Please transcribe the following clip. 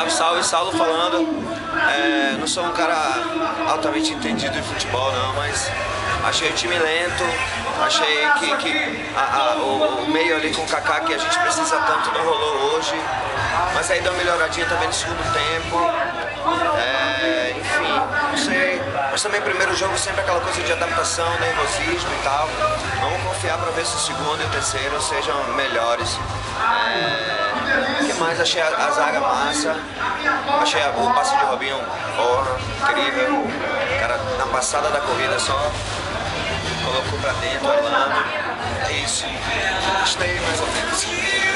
Salve, Saulo falando. Não sou um cara altamente entendido de futebol não, mas achei o time lento, achei que o meio ali com o Kaká que a gente precisa tanto não rolou hoje, mas aí deu uma melhoradinha também no segundo tempo. Enfim, não sei, mas também primeiro jogo sempre aquela coisa de adaptação, nervosismo e tal. Vamos confiar para ver se o segundo e o terceiro sejam melhores. O que mais? Achei a zaga massa, achei o passe de Robinho, porra, incrível. O cara na passada da corrida só colocou pra dentro, Orlando. É isso. Gostei mais ou menos.